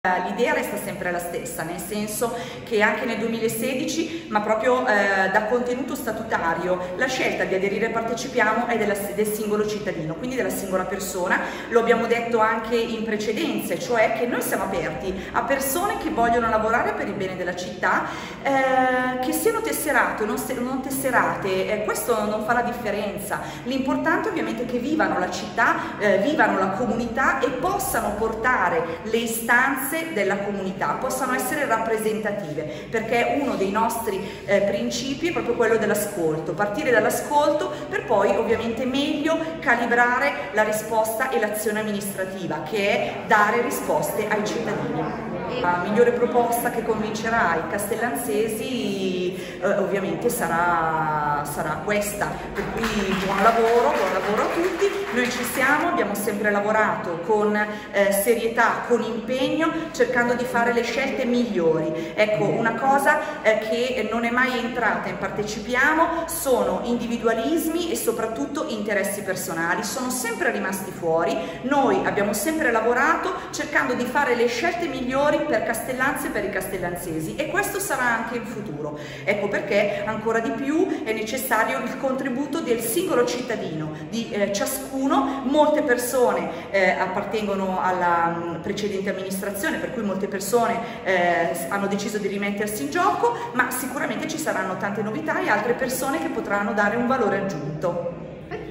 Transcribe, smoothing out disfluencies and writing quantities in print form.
L'idea resta sempre la stessa, nel senso che anche nel 2016, ma proprio da contenuto statutario, la scelta di aderire a Partecipiamo è del singolo cittadino, quindi della singola persona. Lo abbiamo detto anche in precedenze, cioè che noi siamo aperti a persone che vogliono lavorare per il bene della città, che siano tesserate o non tesserate, questo non fa la differenza. L'importante ovviamente è che vivano la città, vivano la comunità e possano portare le istanze della comunità, possano essere rappresentative, perché uno dei nostri principi è proprio quello dell'ascolto, partire dall'ascolto per poi ovviamente meglio calibrare la risposta e l'azione amministrativa, che è dare risposte ai cittadini. La migliore proposta che convincerà i castellanzesi ovviamente sarà questa, per cui buon lavoro a tutti. Noi ci siamo, abbiamo sempre lavorato con serietà, con impegno, cercando di fare le scelte migliori. Ecco, una cosa che non è mai entrata in Partecipiamo sono individualismi e soprattutto interessi personali, sono sempre rimasti fuori. Noi abbiamo sempre lavorato cercando di fare le scelte migliori per Castellanza e per i castellanzesi, e questo sarà anche in futuro. Ecco perché ancora di più è necessario il contributo del singolo cittadino, di ciascuno. Molte persone appartengono alla precedente amministrazione, per cui molte persone hanno deciso di rimettersi in gioco, ma sicuramente ci saranno tante novità e altre persone che potranno dare un valore aggiunto.